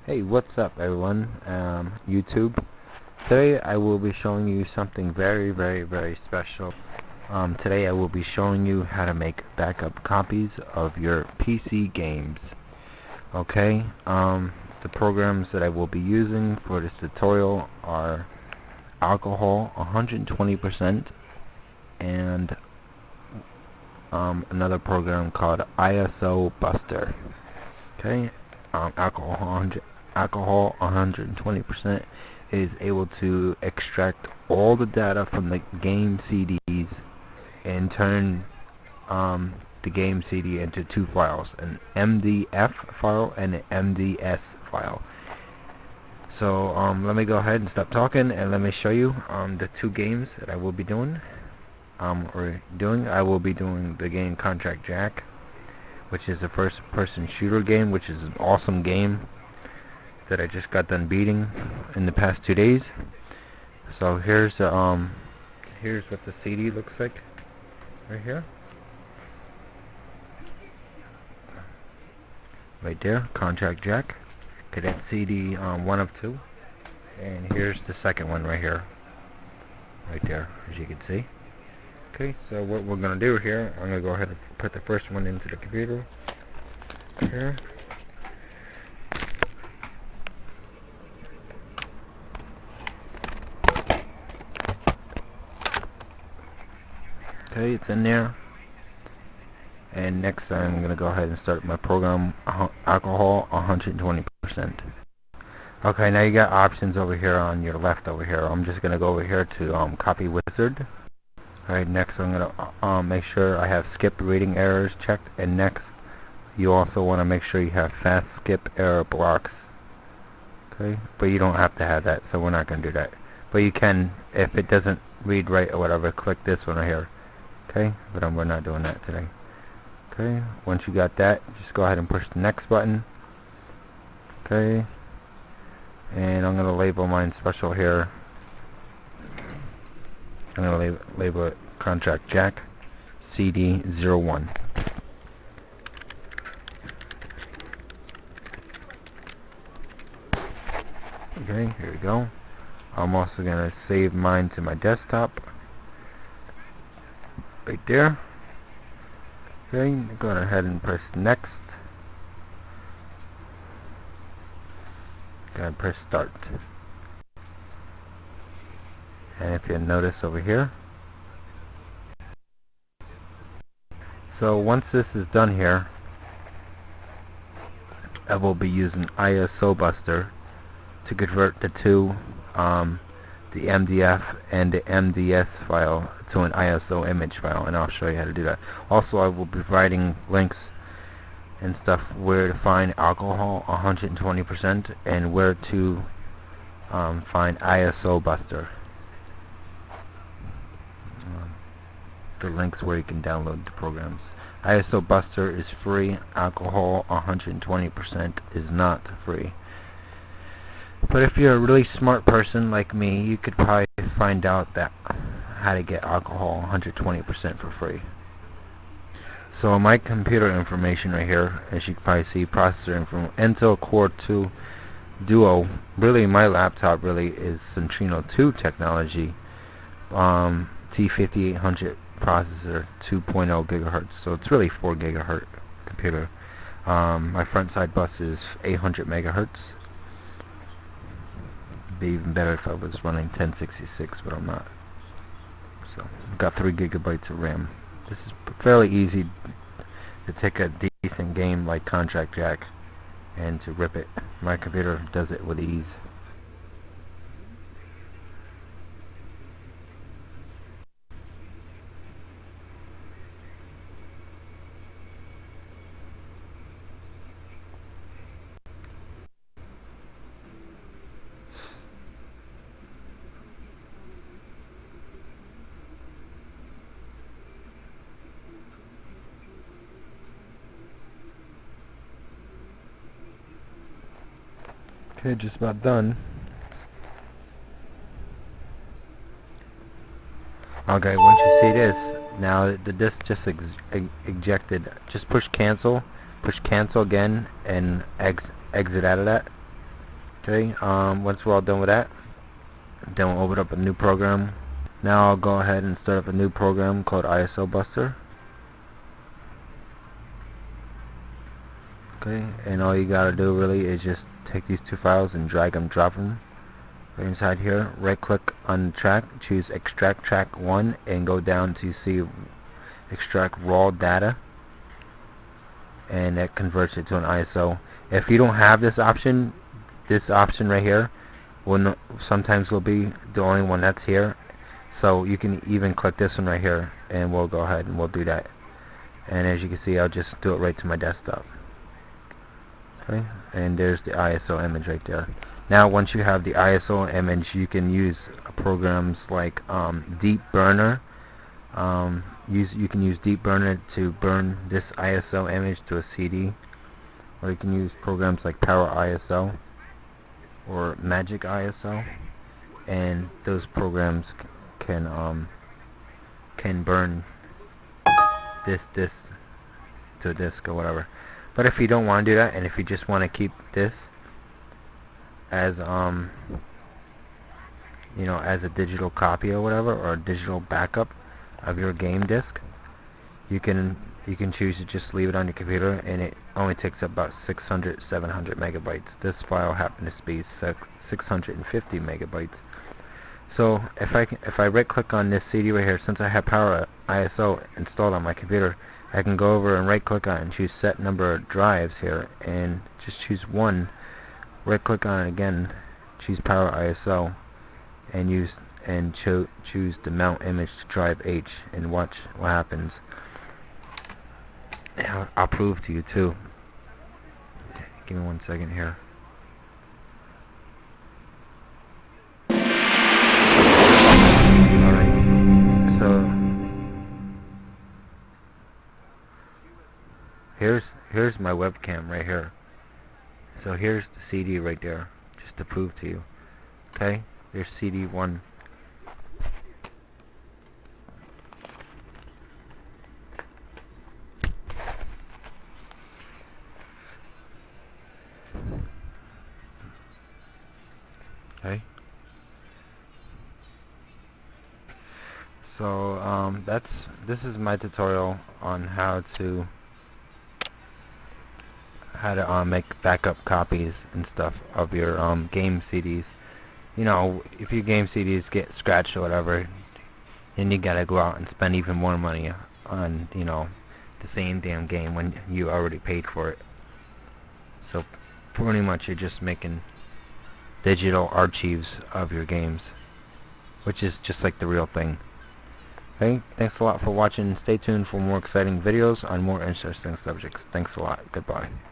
Hey, what's up everyone, YouTube. Today I will be showing you something very special. Today I will be showing you how to make backup copies of your PC games. Okay, the programs that I will be using for this tutorial are Alcohol 120% and another program called ISOBuster. Okay, alcohol 120% is able to extract all the data from the game CDs and turn the game CD into two files, an MDF file and an MDS file. So let me go ahead and stop talking and let me show you the two games that I will be doing. I will be doing the game Contract Jack, which is a first-person shooter game, which is an awesome game that I just got done beating in the past 2 days. So here's what the CD looks like right here. Right there, Contract Jack. Okay, that's CD 1 of 2. And here's the second one right here. Right there, as you can see. Okay, so what we're going to do here, I'm going to go ahead and put the first one into the computer here. Okay, it's in there. And next I'm going to go ahead and start my program, Alcohol 120%. Okay, now you got options over here on your left over here. I'm just going to go over here to Copy Wizard. Alright, next I'm going to make sure I have skip reading errors checked, and next you also want to make sure you have fast skip error blocks. Okay, but you don't have to have that, so we're not going to do that. But you can, if it doesn't read right or whatever, click this one right here. Okay, but we're not doing that today. Okay, once you got that, just go ahead and push the next button. Okay, and I'm going to label mine special here. I'm going to label it Contract Jack CD 01. Okay, here we go. I'm also going to save mine to my desktop. Right there. Okay, go ahead and press next. Go ahead and press start. And if you notice over here, so once this is done here, I will be using ISOBuster to convert the two, the MDF and the MDS file to an ISO image file, and I'll show you how to do that. Also, I will be providing links and stuff where to find Alcohol 120% and where to find ISOBuster. The links where you can download the programs. ISOBuster is free. Alcohol 120% is not free. But if you're a really smart person like me, you could probably find out that how to get Alcohol 120% for free. So my computer information right here, as you can probably see, processor info, Intel Core 2 Duo. Really, my laptop really is Centrino 2 technology. T5800 processor, 2.0 gigahertz. So it's really 4 gigahertz computer. My front side bus is 800 megahertz. Be even better if I was running 1066, but I'm not. So I've got 3 gigabytes of RAM. This is fairly easy to take a decent game like Contract Jack and to rip it. My computer does it with ease. Okay, just about done. Okay, once you see this, now the disk just ejected. Just push cancel again, and exit out of that. Okay, once we're all done with that, then we'll open up a new program. Now I'll go ahead and start up a new program called ISOBuster. Okay, and all you gotta do really is just take these two files and drag them, drop them right inside here. Right click on the track, choose extract track 1, and go down to see extract raw data, and that converts it to an ISO. If you don't have this option right here sometimes will be the only one that's here, so you can even click this one right here, and we'll go ahead and we'll do that. And as you can see, I'll just do it right to my desktop. Okay, and there's the ISO image right there. Now once you have the ISO image, you can use programs like Deep Burner. You can use Deep Burner to burn this ISO image to a CD, or you can use programs like Power ISO or Magic ISO, and those programs can burn this to a disk or whatever. But if you don't want to do that, and if you just want to keep this as you know, as a digital copy or whatever, or a digital backup of your game disk, you can choose to just leave it on your computer, and it only takes up about 600-700 megabytes. This file happens to be 650 megabytes. So if I right click on this CD right here, since I have Power ISO installed on my computer, I can go over and right click on it and choose set number of drives here, and just choose one. Right click on it again, choose Power ISO, and choose the mount image to drive H, and watch what happens. I'll prove to you too. Give me 1 second here. Alright, so here's my webcam right here. So here's the CD right there, just to prove to you. Okay, there's CD 1. Okay. So this is my tutorial on how to make backup copies and stuff of your game CDs. You know, if your game CDs get scratched or whatever, then you gotta go out and spend even more money on, you know, the same damn game when you already paid for it. So pretty much you're just making digital archives of your games, which is just like the real thing. Okay, thanks a lot for watching. Stay tuned for more exciting videos on more interesting subjects. Thanks a lot. Goodbye.